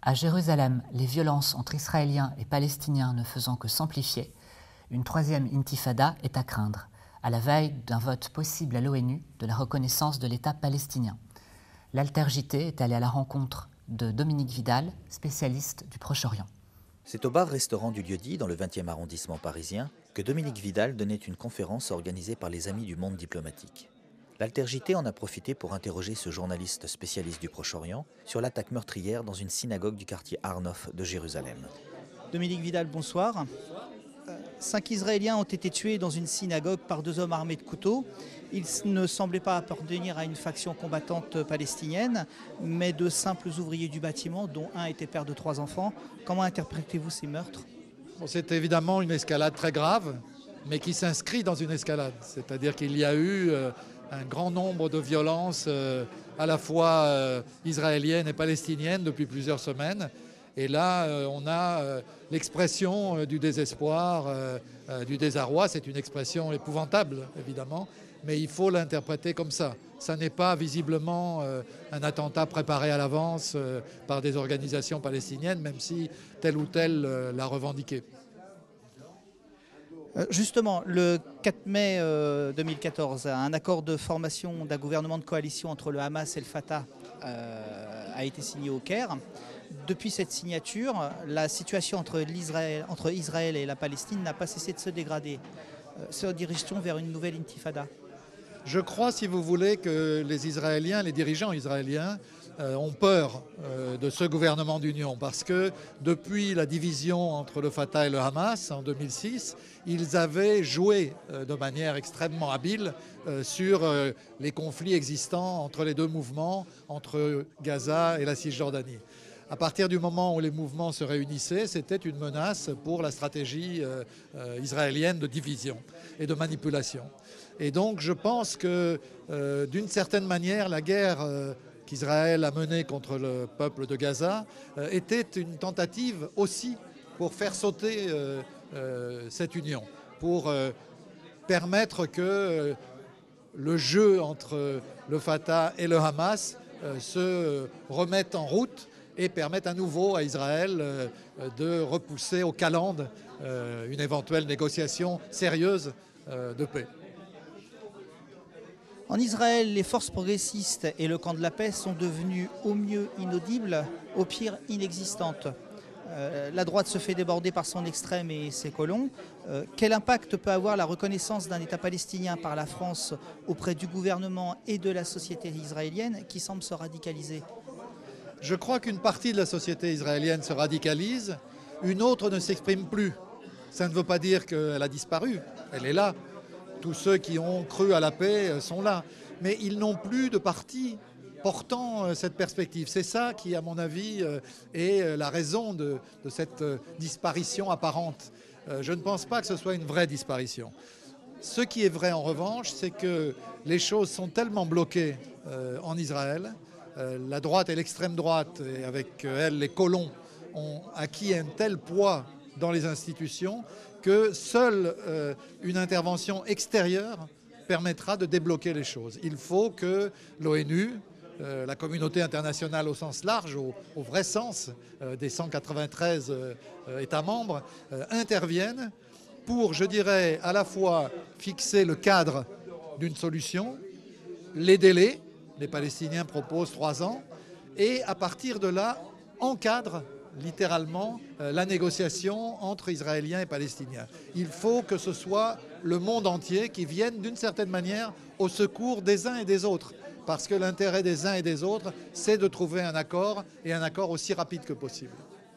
À Jérusalem, les violences entre Israéliens et Palestiniens ne faisant que s'amplifier, une troisième intifada est à craindre, à la veille d'un vote possible à l'ONU de la reconnaissance de l'État palestinien. L'Alter JT est allé à la rencontre de Dominique Vidal, spécialiste du Proche-Orient. C'est au bar-restaurant du Lieu-dit, dans le 20e arrondissement parisien, que Dominique Vidal donnait une conférence organisée par les Amis du monde diplomatique. L'Alter JT en a profité pour interroger ce journaliste spécialiste du Proche-Orient sur l'attaque meurtrière dans une synagogue du quartier Har Nof de Jérusalem. Dominique Vidal, bonsoir. 5 Israéliens ont été tués dans une synagogue par 2 hommes armés de couteaux. Ils ne semblaient pas appartenir à une faction combattante palestinienne, mais de simples ouvriers du bâtiment, dont un était père de 3 enfants. Comment interprétez-vous ces meurtres ? C'est évidemment une escalade très grave, mais qui s'inscrit dans une escalade. C'est-à-dire qu'il y a eu un grand nombre de violences à la fois israéliennes et palestiniennes depuis plusieurs semaines. Et là, on a l'expression du désespoir, du désarroi. C'est une expression épouvantable, évidemment, mais il faut l'interpréter comme ça. Ça n'est pas visiblement un attentat préparé à l'avance par des organisations palestiniennes, même si telle ou telle l'a revendiqué. Justement, le 4 mai 2014, un accord de formation d'un gouvernement de coalition entre le Hamas et le Fatah a été signé au Caire. Depuis cette signature, la situation entre Israël et la Palestine n'a pas cessé de se dégrader. Se dirige-t-on vers une nouvelle intifada ? Je crois, si vous voulez, que les Israéliens, les dirigeants israéliens, ont peur de ce gouvernement d'union parce que depuis la division entre le Fatah et le Hamas en 2006, ils avaient joué de manière extrêmement habile sur les conflits existants entre les deux mouvements, entre Gaza et la Cisjordanie. À partir du moment où les mouvements se réunissaient, c'était une menace pour la stratégie israélienne de division et de manipulation. Et donc je pense que d'une certaine manière, la guerre qu'Israël a menée contre le peuple de Gaza était une tentative aussi pour faire sauter cette union, pour permettre que le jeu entre le Fatah et le Hamas se remette en route et permettre à nouveau à Israël de repousser aux calendes une éventuelle négociation sérieuse de paix. En Israël, les forces progressistes et le camp de la paix sont devenus au mieux inaudibles, au pire inexistantes. La droite se fait déborder par son extrême et ses colons. Quel impact peut avoir la reconnaissance d'un État palestinien par la France auprès du gouvernement et de la société israélienne qui semble se radicaliser ? Je crois qu'une partie de la société israélienne se radicalise, une autre ne s'exprime plus. Ça ne veut pas dire qu'elle a disparu, elle est là. Tous ceux qui ont cru à la paix sont là. Mais ils n'ont plus de parti portant cette perspective. C'est ça qui, à mon avis, est la raison de cette disparition apparente. Je ne pense pas que ce soit une vraie disparition. Ce qui est vrai, en revanche, c'est que les choses sont tellement bloquées en Israël. La droite et l'extrême droite, et avec elle les colons, ont acquis un tel poids dans les institutions que seule une intervention extérieure permettra de débloquer les choses. Il faut que l'ONU, la communauté internationale au sens large, au vrai sens des 193 États membres, interviennent pour, je dirais, à la fois fixer le cadre d'une solution, les délais, les Palestiniens proposent 3 ans, et à partir de là, encadre littéralement la négociation entre Israéliens et Palestiniens. Il faut que ce soit le monde entier qui vienne d'une certaine manière au secours des uns et des autres, parce que l'intérêt des uns et des autres, c'est de trouver un accord, et un accord aussi rapide que possible.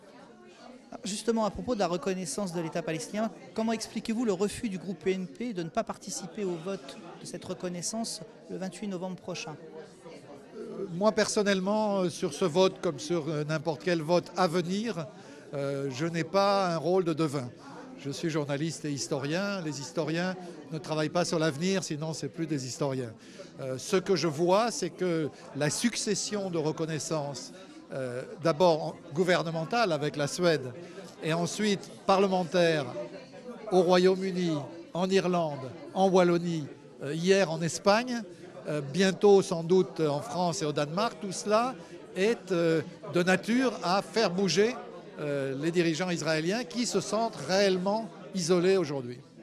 Justement, à propos de la reconnaissance de l'État palestinien, comment expliquez-vous le refus du groupe UNP de ne pas participer au vote de cette reconnaissance le 28 novembre prochain ? Moi, personnellement, sur ce vote, comme sur n'importe quel vote à venir, je n'ai pas un rôle de devin. Je suis journaliste et historien. Les historiens ne travaillent pas sur l'avenir, sinon c'est plus des historiens. Ce que je vois, c'est que la succession de reconnaissance, d'abord gouvernementale avec la Suède, et ensuite parlementaire au Royaume-Uni, en Irlande, en Wallonie, hier en Espagne, bientôt sans doute en France et au Danemark, tout cela est de nature à faire bouger les dirigeants israéliens qui se sentent réellement isolés aujourd'hui.